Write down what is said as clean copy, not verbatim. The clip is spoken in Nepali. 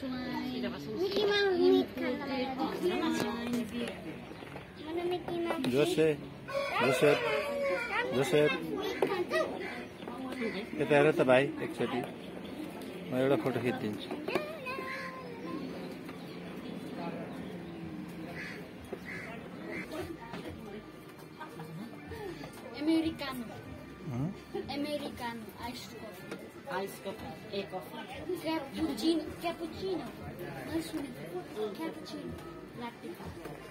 Joseph, यता हेर त भाइ एकचोटि म एउटा फोटो खिचिदिन्छु Americano iced coffee. A coffee. Cappuccino. Cappuccino. Cappuccino. Latte.